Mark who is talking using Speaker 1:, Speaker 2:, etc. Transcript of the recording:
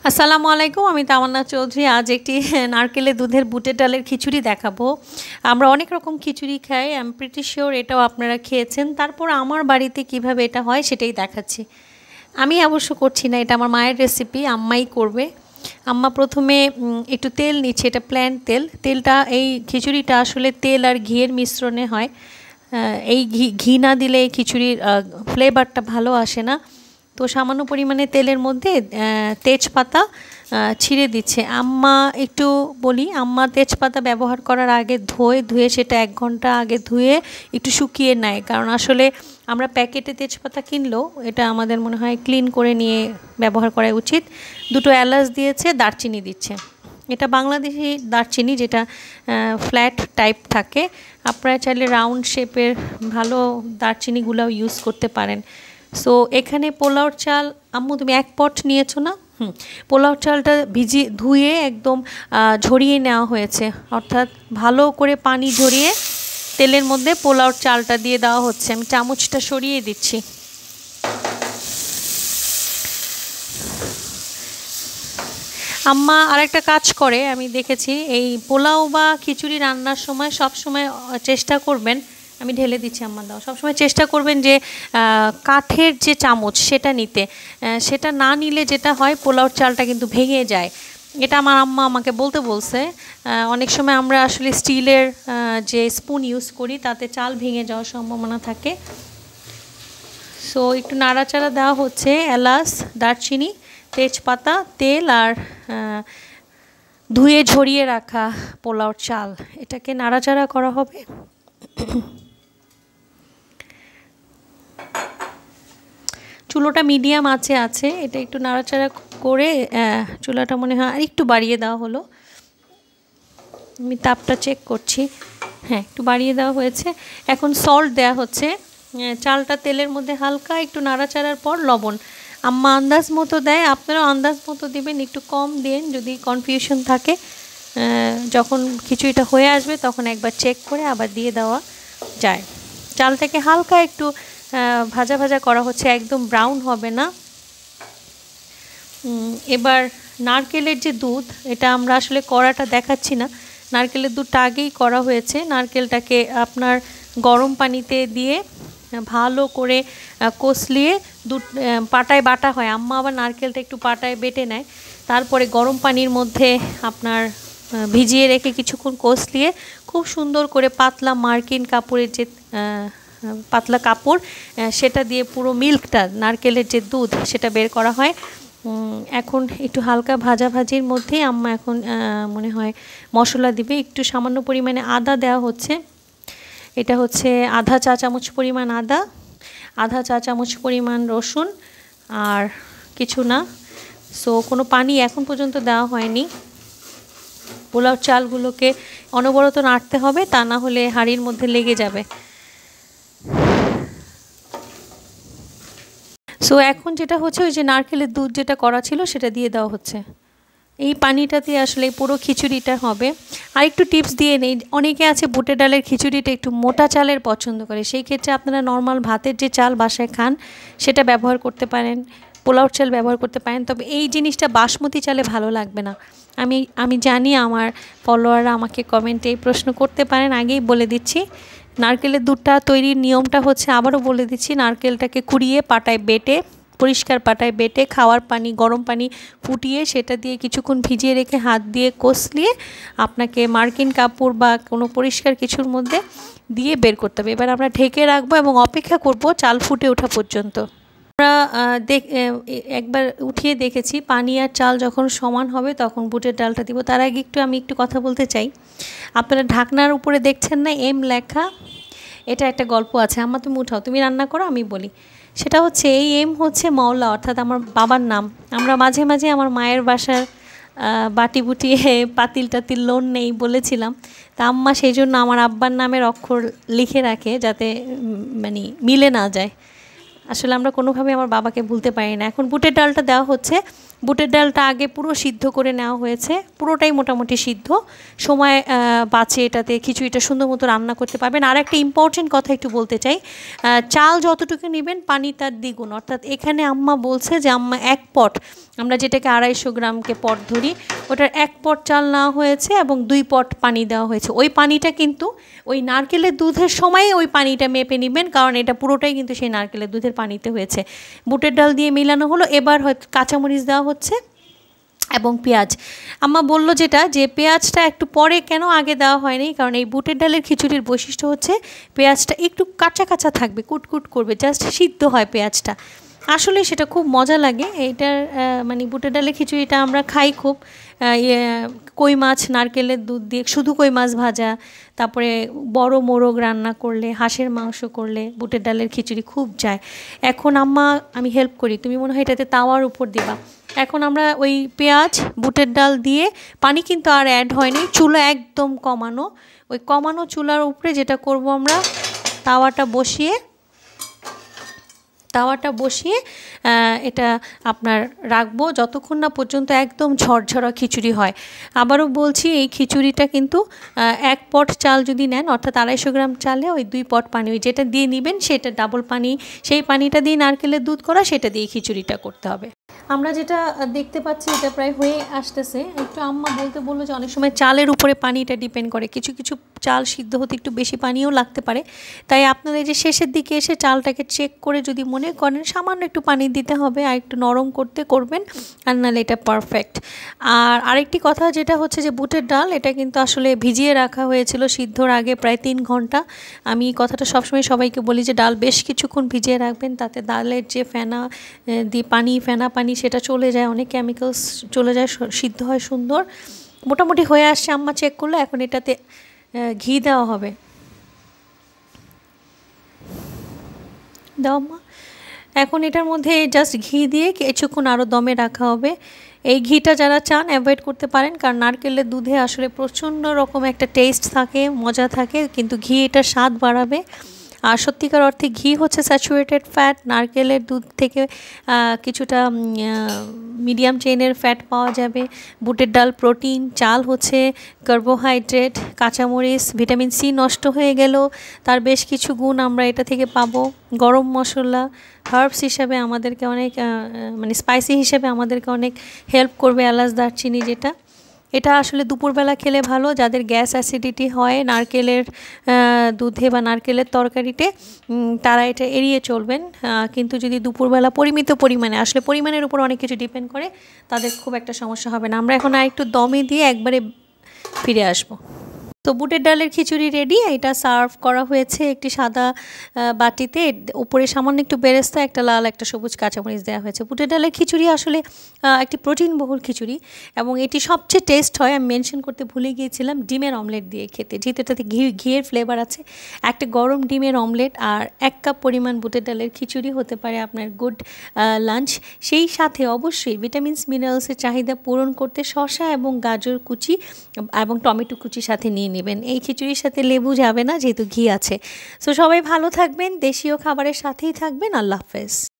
Speaker 1: আসসালামু আলাইকুম, আমি তামান্না চৌধুরী। আজ একটি নারকেলের দুধের বুটের ডালের খিচুড়ি দেখাবো। আমরা অনেক রকম খিচুড়ি খাই, আই এম প্রিটি শিওর এটাও আপনারা খেয়েছেন। তারপর আমার বাড়িতে কিভাবে এটা হয় সেটাই দেখাচ্ছি। আমি অবশ্য করছি না, এটা আমার মায়ের রেসিপি, আম্মাই করবে। আম্মা প্রথমে একটু তেল নিচ্ছে, এটা প্ল্যান্ট তেলটা এই খিচুড়িটা আসলে তেল আর ঘিয়ের মিশ্রণে হয়। এই ঘি না দিলে এই খিচুড়ির ফ্লেভারটা ভালো আসে না। তো সামান্য পরিমাণে তেলের মধ্যে তেজপাতা ছিঁড়ে দিচ্ছে আম্মা। একটু বলি, আম্মা তেজপাতা ব্যবহার করার আগে ধুয়ে সেটা 1 ঘন্টা আগে ধুয়ে একটু শুকিয়ে নেয়, কারণ আসলে আমরা প্যাকেটে তেজপাতা কিনলেও এটা আমাদের মনে হয় ক্লিন করে নিয়ে ব্যবহার করা উচিত। 2টো এলাচ দিয়েছে, দারচিনি দিচ্ছে। এটা বাংলাদেশি দারচিনি, যেটা ফ্ল্যাট টাইপ থাকে। আপনারা চাইলে রাউন্ড শেপের ভালো দারচিনিগুলোও ইউজ করতে পারেন। সো এখানে পোলাওর চাল, আম্মু তুমি 1 পট নিয়েছো না? পোলাওর চালটা ধুয়ে একদম ঝরিয়ে নেওয়া হয়েছে, অর্থাৎ ভালো করে পানি ঝরিয়ে তেলের মধ্যে পোলাওর চালটা দিয়ে দেওয়া হচ্ছে। আমি চামচটা সরিয়ে দিচ্ছি। আম্মা আরেকটা কাজ করে আমি দেখেছি, এই পোলাও বা খিচুড়ি রান্নার সময় সব সময় চেষ্টা করবেন, আমি ঢেলে দিচ্ছি আম্মা দাও, সবসময় চেষ্টা করবেন যে কাঠের যে চামচ সেটা নিতে। সেটা না নিলে যেটা হয়, পোলাওর চালটা কিন্তু ভেঙে যায়। এটা আমার আম্মা আমাকে বলছে। অনেক সময় আমরা আসলে স্টিলের যে স্পুন ইউজ করি তাতে চাল ভেঙে যাওয়ার সম্ভাবনা থাকে। সো একটু নাড়াচাড়া দেওয়া হচ্ছে, এলাচ, দারচিনি, তেজপাতা, তেল আর ধুয়ে ঝরিয়ে রাখা পোলাওর চাল, এটাকে নাড়াচাড়া করা হবে। চুলোটা মিডিয়াম আছে, এটা একটু নাড়াচাড়া করে চুলাটা মনে হয় আর একটু বাড়িয়ে দেওয়া হলো। আমি তাপটা চেক করছি, হ্যাঁ একটু বাড়িয়ে দেওয়া হয়েছে। এখন সল্ট দেওয়া হচ্ছে। চালটা তেলের মধ্যে হালকা একটু নাড়াচাড়ার পর লবণ আম্মা আন্দাজ মতো দেয়, আপনারাও আন্দাজ মতো দিবেন, একটু কম দেন যদি কনফিউশন থাকে। যখন খিচুড়িটা হয়ে আসবে তখন একবার চেক করে আবার দিয়ে দেওয়া যায়। চালটাকে হালকা একটু ভাজা ভাজা করা হচ্ছে, একদম ব্রাউন হবে না। এবার নারকেলের যে দুধ, এটা আমরা আসলে কড়াটা দেখাচ্ছি না, নারকেলের দুধটা আগেই করা হয়েছে। নারকেলটাকে আপনার গরম পানিতে দিয়ে ভালো করে কষলিয়ে দুধ পাটায় বাটা হয়, আম্মা আবার নারকেলটা একটু পাটায় বেটে নেয়। তারপরে গরম পানির মধ্যে আপনার ভিজিয়ে রেখে কিছুক্ষণ কষলিয়ে খুব সুন্দর করে পাতলা মার্কিন কাপড়ের যে পাতলা কাপড়, সেটা দিয়ে পুরো মিল্কটা, নারকেলের যে দুধ, সেটা বের করা হয়। এখন একটু হালকা ভাজির মধ্যেই আম্মা এখন মনে হয় মশলা দিবে। একটু সামান্য পরিমাণে আদা দেওয়া হচ্ছে, এটা হচ্ছে আধা চা চামচ পরিমাণ আদা, আধা চা চামচ পরিমাণ রসুন, আর কিছু না। সো কোনো পানি এখন পর্যন্ত দেওয়া হয়নি। পোলাও চালগুলোকে অনবরত নাড়তে হবে, তা না হলে হাঁড়ির মধ্যে লেগে যাবে। সো এখন যেটা হচ্ছে, ওই যে নারকেলের দুধ যেটা করা ছিল সেটা দিয়ে দেওয়া হচ্ছে। এই পানিটাতে আসলে পুরো খিচুড়িটা হবে। আর একটু টিপস দিয়ে নেই, অনেকে আছে বুটের ডালের খিচুড়িটা একটু মোটা চালের পছন্দ করে, সেই ক্ষেত্রে আপনারা নর্মাল ভাতের যে চাল বাসায় খান সেটা ব্যবহার করতে পারেন, পোলাওর চাল ব্যবহার করতে পারেন। তবে এই জিনিসটা বাসমতি চালে ভালো লাগবে না। আমি জানি আমার ফলোয়াররা আমাকে কমেন্টে এই প্রশ্ন করতে পারেন, আগেই বলে দিচ্ছি। নারকেলের দুধটা তৈরির নিয়মটা হচ্ছে, আবারও বলে দিচ্ছি, নারকেলটাকে কুড়িয়ে পাটায় বেটে, পরিষ্কার পাটায় বেটে, খাওয়ার পানি, গরম পানি ফুটিয়ে সেটা দিয়ে কিছুক্ষণ ভিজিয়ে রেখে হাত দিয়ে কষলিয়ে আপনাকে মার্কিন কাপড় বা কোনো পরিষ্কার কিছুর মধ্যে দিয়ে বের করতে হবে। এবার আমরা ঢেকে রাখবো এবং অপেক্ষা করব চাল ফুটে ওঠা পর্যন্ত। আমরা একবার উঠিয়ে দেখেছি, পানি আর চাল যখন সমান হবে তখন বুটের ডালটা দিব। তার আগে আমি একটু কথা বলতে চাই। আপনারা ঢাকনার উপরে দেখছেন না এম লেখা, এটা একটা গল্প আছে। আম্মা তুমি উঠাও, তুমি রান্না করো, আমি বলি। সেটা হচ্ছে, এই এম হচ্ছে মওলা, অর্থাৎ আমার বাবার নাম। আমরা মাঝে মাঝে আমার মায়ের বাসার বাটি বুটিয়ে পাতিল টাতিল লোন নেই বলেছিলাম, তা আম্মা সেই জন্য আমার আব্বার নামের অক্ষর লিখে রাখে যাতে মানে মিলে না যায়। আসলে আমরা কোনোভাবে আমার বাবাকে ভুলতে পারি না। এখন বুটের ডালটা দেওয়া হচ্ছে, বুটের ডালটা আগে পুরো সিদ্ধ করে নেওয়া হয়েছে, পুরোটাই মোটামুটি সিদ্ধ, সময় বাঁচে এটাতে, খিচুড়িটা সুন্দর মতো রান্না করতে পারবেন। আর একটা ইম্পর্টেন্ট কথা একটু বলতে চাই, চাল যতটুকু নেবেন পানি তার দ্বিগুণ, অর্থাৎ এখানে আম্মা বলছে যে আম্মা 1 পট, আমরা যেটাকে 250 গ্রামকে পট ধরি, ওটার 1 পট চাল নেওয়া হয়েছে এবং 2 পট পানি দেওয়া হয়েছে। ওই পানিটা কিন্তু ওই নারকেলের দুধের সময়ে ওই পানিটা মেপে নেবেন, কারণ এটা পুরোটাই কিন্তু সেই নারকেলের দুধের পানিতে হয়েছে। বুটের ডাল দিয়ে মেলানো হলো, এবার হয়তো কাঁচামরিচ দেওয়া হচ্ছে এবং পেঁয়াজ। আম্মা বললো যেটা, যে পেঁয়াজটা একটু পরে কেন আগে দেওয়া হয়নি, কারণ এই বুটের ডালের খিচুড়ির বৈশিষ্ট্য হচ্ছে পেঁয়াজটা একটু কাঁচা কাঁচা থাকবে, কুটকুট করবে, জাস্ট সিদ্ধ হয় পেঁয়াজটা, আসলে সেটা খুব মজা লাগে। এইটার মানে বুটের ডালের খিচুড়িটা আমরা খাই খুব, কই মাছ নারকেলের দুধ দিয়ে, শুধু কই মাছ ভাজা, তারপরে বড় মোরগ রান্না করলে, হাঁসের মাংস করলে বুটের ডালের খিচুড়ি খুব যায়। এখন আম্মা, আমি হেল্প করি, তুমি মনে হয় এটাতে তাওয়ার উপর দিবা। এখন আমরা ওই পেঁয়াজ বুটের ডাল দিয়ে, পানি কিন্তু আর অ্যাড হয়নি, চুলা একদম কমানো, ওই কমানো চুলার উপরে যেটা করব আমরা, তাওয়াটা বসিয়ে এটা আপনার রাখবো যতক্ষণ না পর্যন্ত একদম ঝরঝরা খিচুড়ি হয়। আবারও বলছি, এই খিচুড়িটা কিন্তু 1 পট চাল যদি নেন, অর্থাৎ 250 গ্রাম চালে ওই 2 পট পানি, ওই যেটা দিয়ে নেবেন সেটা ডাবল পানি, সেই পানিটা দিয়ে নারকেলের দুধ করা, সেটা দিয়ে খিচুড়িটা করতে হবে। আমরা যেটা দেখতে পাচ্ছি এটা প্রায় হয়ে আসতেছে। একটু আম্মা বললো যে অনেক সময় চালের উপরে পানিটা ডিপেন্ড করে, কিছু কিছু চাল সিদ্ধ হতে একটু বেশি পানিও লাগতে পারে, তাই আপনারা এই যে শেষের দিকে এসে চালটাকে চেক করে যদি মনে করেন সামান্য একটু পানি দিতে হবে আর একটু নরম করবেন, আর নাহলে এটা পারফেক্ট। আর আরেকটি কথা যেটা হচ্ছে যে বুটের ডাল, এটা কিন্তু আসলে ভিজিয়ে রাখা হয়েছিল সিদ্ধর আগে প্রায় 3 ঘন্টা। আমি এই কথাটা সবসময় সবাইকে বলি যে ডাল বেশ কিছুক্ষণ ভিজিয়ে রাখবেন, তাতে ডালের যে ফেনা পানি সেটা চলে যায়, অনেক কেমিক্যালস চলে যায়, সিদ্ধ হয় সুন্দর। মোটামুটি হয়ে আসছে, আম্মা চেক করলো। এখন এটাতে ঘি দেওয়া হবে, দাও আম্মা। এখন এটার মধ্যে জাস্ট ঘি দিয়ে কিছুক্ষণ আরও দমে রাখা হবে। এই ঘিটা যারা চান অ্যাভয়েড করতে পারেন, কারণ নারকেলের দুধে আসলে প্রচণ্ড রকম একটা টেস্ট থাকে, মজা থাকে, কিন্তু ঘি এটার স্বাদ বাড়াবে। আর সত্যিকার অর্থে ঘি হচ্ছে স্যাচুরেটেড ফ্যাট, নারকেলের দুধ থেকে কিছুটা মিডিয়াম চেইনের ফ্যাট পাওয়া যাবে। বুটের ডাল প্রোটিন, চাল হচ্ছে কার্বোহাইড্রেট, কাঁচামরিচ, ভিটামিন সি নষ্ট হয়ে গেল, তার বেশ কিছু গুণ আমরা এটা থেকে পাবো। গরম মশলা, হার্বস হিসাবে আমাদেরকে অনেক মানে স্পাইসি হিসেবে আমাদেরকে অনেক হেল্প করবে, এলাচ দারচিনি যেটা, এটা আসলে দুপুরবেলা খেলে ভালো। যাদের গ্যাস অ্যাসিডিটি হয় নারকেলের দুধে বা নারকেলের তরকারিতে, তারা এটা এড়িয়ে চলবেন। কিন্তু যদি দুপুরবেলা পরিমিত পরিমাণে, আসলে পরিমাণের উপর অনেক কিছু ডিপেন্ড করে, তাদের খুব একটা সমস্যা হবে না। আমরা এখন আরেকটু দমে দিয়ে একবারে ফিরে আসবো। তো বুটের ডালের খিচুড়ি রেডি। এটা সার্ভ করা হয়েছে একটি সাদা বাটিতে, উপরে সামান্য একটু বেরেস্তা, একটা লাল একটা সবুজ কাঁচামরিচ দেওয়া হয়েছে। বুটের ডালের খিচুড়ি আসলে একটি প্রোটিনবহুল খিচুড়ি, এবং এটি সবচেয়ে টেস্ট হয়, আমি মেনশন করতে ভুলে গিয়েছিলাম, ডিমের অমলেট দিয়ে খেতে, যেহেতু এটাতে ঘিয়ের ফ্লেভার আছে। একটা গরম ডিমের অমলেট আর 1 কাপ পরিমাণ বুটের ডালের খিচুড়ি হতে পারে আপনার গুড লাঞ্চ। সেই সাথে অবশ্যই ভিটামিনস মিনারেলসের চাহিদা পূরণ করতে শসা এবং গাজর কুচি এবং টমেটো কুচি সাথে নিয়ে নেবেন। এই খিচুড়ির সাথে লেবু যাবে না, যেহেতু ঘি আছে। সো সবাই ভালো থাকবেন, দেশীয় খাবারের সাথেই থাকবেন। আল্লাহ হাফেজ।